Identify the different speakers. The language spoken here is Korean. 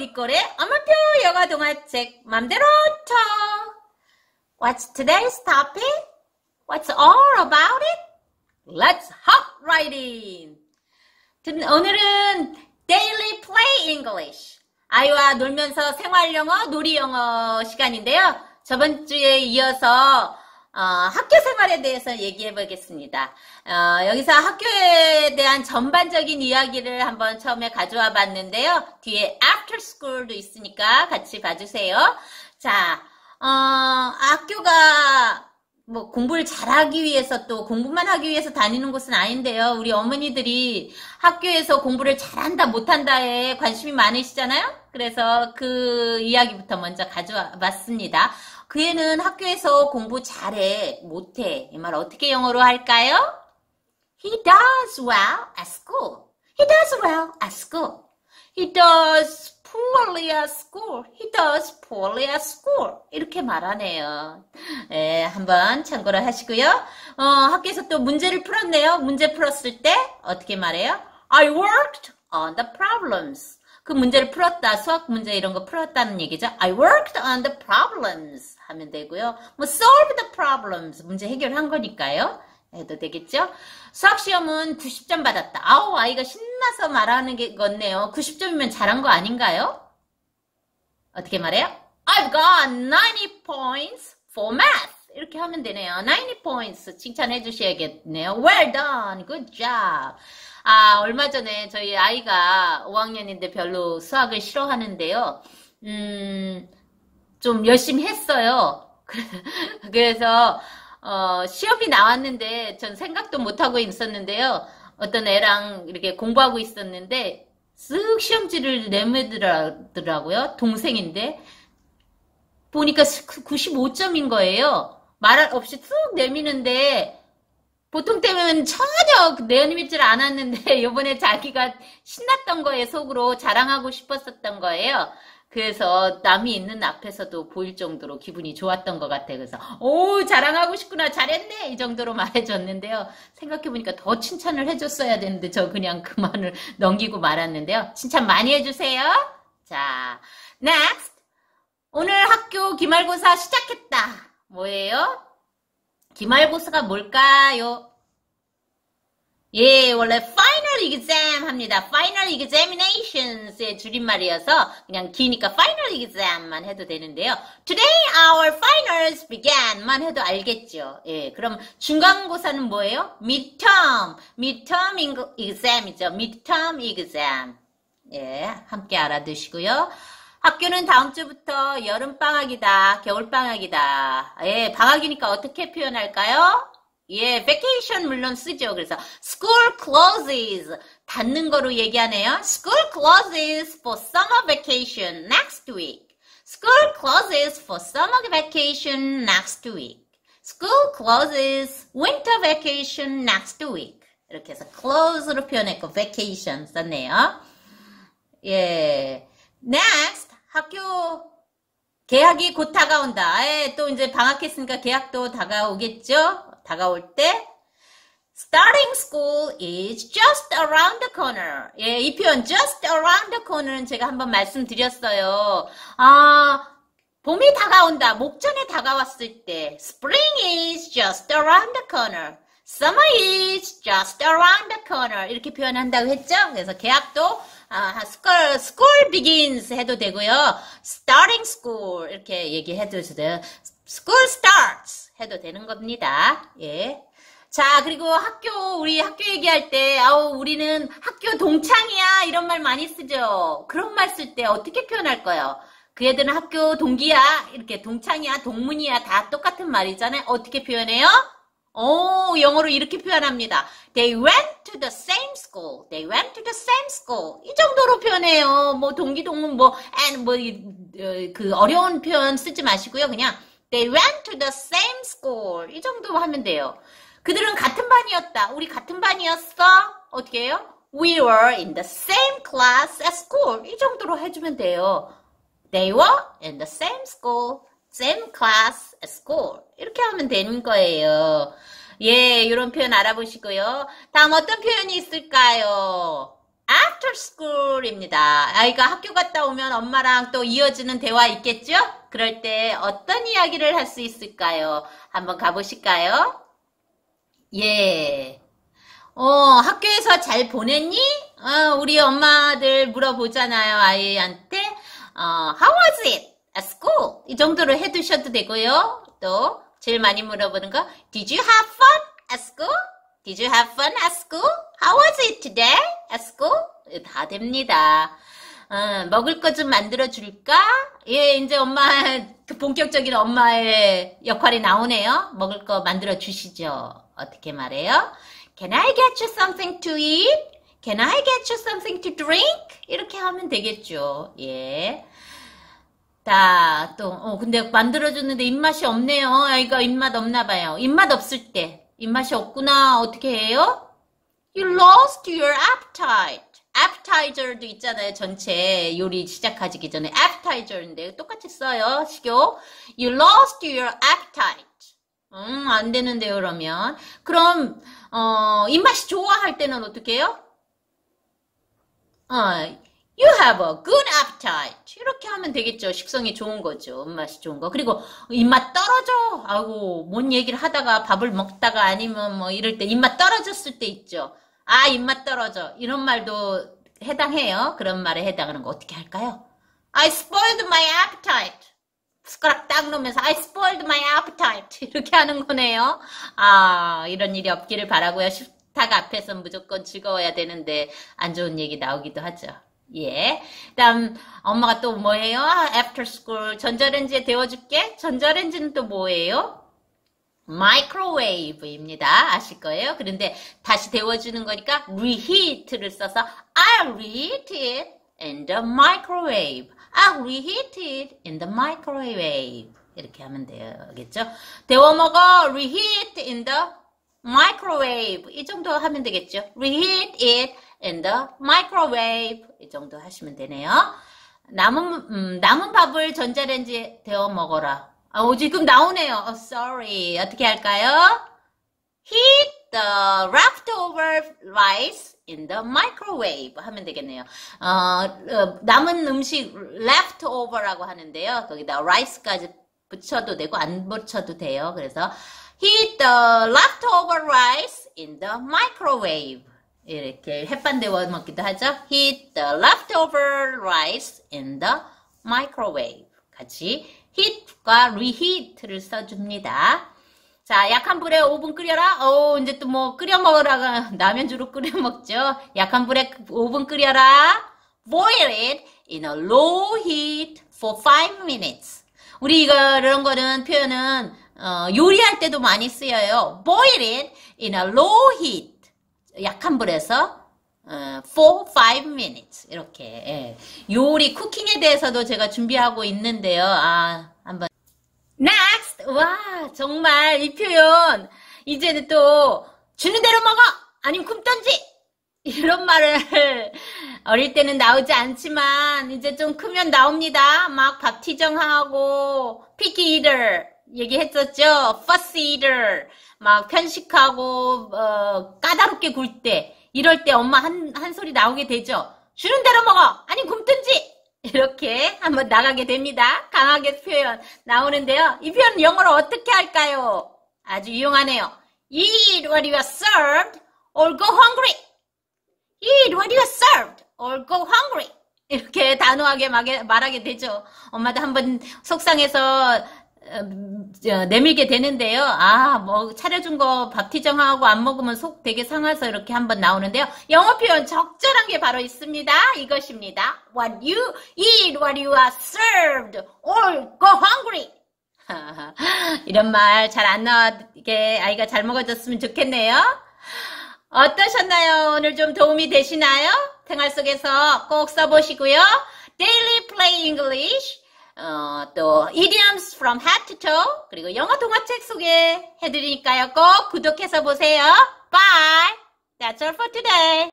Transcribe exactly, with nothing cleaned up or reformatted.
Speaker 1: 리꼴의 엄마표 영어 동화책 맘대로 쳐. What's today's topic? What's all about it? Let's hop right in. 오늘은 Daily Play English. 아이와 놀면서 생활영어, 놀이영어 시간인데요. 저번 주에 이어서 어, 학교 생활에 대해서 얘기해 보겠습니다. 어, 여기서 학교에 대한 전반적인 이야기를 한번 처음에 가져와 봤는데요. 뒤에 after school도 있으니까 같이 봐주세요. 자, 어, 학교가 뭐 공부를 잘하기 위해서 또 공부만 하기 위해서 다니는 곳은 아닌데요. 우리 어머니들이 학교에서 공부를 잘한다 못한다에 관심이 많으시잖아요. 그래서 그 이야기부터 먼저 가져와 봤습니다. 그 애는 학교에서 공부 잘해, 못해. 이 말 어떻게 영어로 할까요? He does well at school. He does well at school. He does poorly at school. He does poorly at school. 이렇게 말하네요. 예, 한번 참고를 하시고요. 어, 학교에서 또 문제를 풀었네요. 문제 풀었을 때 어떻게 말해요? I worked on the problems. 그 문제를 풀었다. 수학 문제 이런 거 풀었다는 얘기죠. I worked on the problems 하면 되고요. 뭐 solve the problems. 문제 해결한 거니까요. 해도 되겠죠? 수학 시험은 구십 점 받았다. 아우, 아이가 신나서 말하는 게 같네요. 구십 점이면 잘한 거 아닌가요? 어떻게 말해요? I've got ninety points for math. 이렇게 하면 되네요. ninety points 칭찬해 주셔야겠네요. Well done. Good job. 아, 얼마 전에 저희 아이가 오 학년인데 별로 수학을 싫어하는데요. 음, 좀 열심히 했어요. 그래서 어, 시험이 나왔는데 전 생각도 못하고 있었는데요. 어떤 애랑 이렇게 공부하고 있었는데 쓱 시험지를 내밀더라고요. 동생인데 보니까 구십오 점인 거예요. 말 없이 쓱 내미는데 보통 때면 전혀 내밀질 않았는데 이번에 자기가 신났던 거에 속으로 자랑하고 싶었었던 거예요. 그래서 남이 있는 앞에서도 보일 정도로 기분이 좋았던 것 같아요. 그래서 오, 자랑하고 싶구나, 잘했네, 이 정도로 말해줬는데요. 생각해보니까 더 칭찬을 해줬어야 되는데 저 그냥 그만을 넘기고 말았는데요. 칭찬 많이 해주세요. 자, next. 오늘 학교 기말고사 시작했다. 뭐예요? 기말고사가 뭘까요? 예, 원래 final exam 합니다. final examinations의 줄임말이어서 그냥 기니까 final exam만 해도 되는데요. Today our finals began만 해도 알겠죠. 예, 그럼 중간고사는 뭐예요? midterm, midterm exam이죠. midterm exam. 예, 함께 알아두시고요. 학교는 다음 주부터 여름방학이다, 겨울방학이다. 예, 방학이니까 어떻게 표현할까요? 예, vacation 물론 쓰죠. 그래서 school closes, 닫는 거로 얘기하네요. School closes for summer vacation next week. School closes for summer vacation next week. School closes winter vacation next week. 이렇게 해서 close로 표현했고 vacation 썼네요. 예, next. 학교 개학이 곧 다가온다. 예, 또 이제 방학했으니까 개학도 다가오겠죠? 다가올 때 starting school is just around the corner. 예, 이 표현 just around the corner는 제가 한번 말씀드렸어요. 아, 봄이 다가온다. 목전에 다가왔을 때 spring is just around the corner. Summer is just around the corner. 이렇게 표현한다고 했죠? 그래서 개학도 아, school, school begins 해도 되고요. starting school 이렇게 얘기해도 돼요. school starts 해도 되는 겁니다. 예. 자, 그리고 학교, 우리 학교 얘기할 때, 아우, 우리는 학교 동창이야. 이런 말 많이 쓰죠. 그런 말 쓸 때 어떻게 표현할 거예요? 그 애들은 학교 동기야. 이렇게 동창이야, 동문이야. 다 똑같은 말이잖아요. 어떻게 표현해요? 오, 영어로 이렇게 표현합니다. They went to the same school. They went to the same school. 이 정도로 표현해요. 뭐 동기 동문 뭐 and 뭐 그 어려운 표현 쓰지 마시고요. 그냥 They went to the same school. 이 정도 하면 돼요. 그들은 같은 반이었다. 우리 같은 반이었어. 어떻게 해요? We were in the same class at school. 이 정도로 해주면 돼요. They were in the same school. Same class at school. 이렇게 하면 되는 거예요. 예, 이런 표현 알아보시고요. 다음 어떤 표현이 있을까요? after school입니다. 아이가 학교 갔다 오면 엄마랑 또 이어지는 대화 있겠죠? 그럴 때 어떤 이야기를 할 수 있을까요? 한번 가보실까요? 예. 어, 학교에서 잘 보냈니? 어, 우리 엄마들 물어보잖아요, 아이한테. 어, how was it at school? 이 정도로 해두셔도 되고요. 또, 제일 많이 물어보는 거, did you have fun at school? Did you have fun at school? How was it today at school? 다 됩니다. 어, 먹을 거 좀 만들어 줄까? 예, 이제 엄마, 그 본격적인 엄마의 역할이 나오네요. 먹을 거 만들어 주시죠. 어떻게 말해요? Can I get you something to eat? Can I get you something to drink? 이렇게 하면 되겠죠. 예. 자, 또, 어, 근데 만들어줬는데 입맛이 없네요. 아이가 입맛 없나 봐요. 입맛 없을 때. 입맛이 없구나. 어떻게 해요? You lost your appetite. appetizer도 있잖아요. 전체 요리 시작하기 전에 appetizer인데 똑같이 써요. 식욕. You lost your appetite. 음, 안 되는데요, 그러면. 그럼, 어, 입맛이 좋아 할 때는 어떻게 해요? 어, you have a good appetite. 이렇게 하면 되겠죠. 식성이 좋은 거죠. 입맛이 좋은 거. 그리고 입맛 떨어져. 아이고, 뭔 얘기를 하다가 밥을 먹다가 아니면 뭐 이럴 때 입맛 떨어졌을 때 있죠. 아, 입맛 떨어져. 이런 말도 해당해요. 그런 말에 해당하는 거 어떻게 할까요? I spoiled my appetite. 숟가락 딱 놓으면서 I spoiled my appetite. 이렇게 하는 거네요. 아, 이런 일이 없기를 바라고요. 식탁 앞에서 무조건 즐거워야 되는데 안 좋은 얘기 나오기도 하죠. 예. 다음 엄마가 또 뭐예요? After school 전자레인지에 데워줄게. 전자레인지는 또 뭐예요? microwave입니다. 아실 거예요? 그런데 다시 데워주는 거니까 reheat를 써서 I'll reheat it in the microwave. I'll reheat it in the microwave. 이렇게 하면 되겠죠? 데워 먹어. reheat in the microwave. 이 정도 하면 되겠죠? reheat it in the microwave. 이 정도 하시면 되네요. 남은, 음, 남은 밥을 전자레인지에 데워 먹어라. 아, 오, 지금 나오네요. Oh, sorry. 어떻게 할까요? Heat the leftover rice in the microwave 하면 되겠네요. 어, 어, 남은 음식 leftover라고 하는데요. 거기다 rice까지 붙여도 되고 안 붙여도 돼요. 그래서 heat the leftover rice in the microwave. 이렇게 햇반 데워 먹기도 하죠. Heat the leftover rice in the microwave. 같이 heat과 reheat를 써줍니다. 자, 약한 불에 오 분 끓여라. 오, 이제 또 뭐 끓여 먹으라가 라면 주로 끓여 먹죠. 약한 불에 오 분 끓여라. Boil it in a low heat for five minutes. 우리 이거 이런 거는 표현은 어, 요리할 때도 많이 쓰여요. Boil it in a low heat. 약한 불에서 어, for five minutes 이렇게 예. 요리 쿠킹에 대해서도 제가 준비하고 있는데요. 아, 한번 next. 와, 정말 이 표현 이제는 또 주는 대로 먹어 아니면 굶던지 이런 말을 어릴 때는 나오지 않지만 이제 좀 크면 나옵니다. 막 밥티정하고 picky eater 얘기했었죠. fussy eater 막 편식하고 어, 까다롭게 굴 때 이럴 때 엄마 한, 한 소리 나오게 되죠. 주는 대로 먹어 아니면 굶든지 이렇게 한번 나가게 됩니다. 강하게 표현 나오는데요. 이 표현 영어로 어떻게 할까요? 아주 유용하네요. Eat what you are served or go hungry. Eat what you are served or go hungry. 이렇게 단호하게 말하게 되죠. 엄마도 한번 속상해서 내밀게 되는데요. 아, 뭐 차려준 거 밥티정하고 안 먹으면 속 되게 상해서 이렇게 한번 나오는데요. 영어 표현 적절한 게 바로 있습니다. 이것입니다. What you eat, what you are served, or go hungry. 이런 말 잘 안 나오게 아이가 잘 먹어줬으면 좋겠네요. 어떠셨나요? 오늘 좀 도움이 되시나요? 생활 속에서 꼭 써보시고요. Daily Play English. 어, 또 idioms from head to toe 그리고 영어 동화책 소개해드리니까요. 꼭 구독해서 보세요. Bye. That's all for today.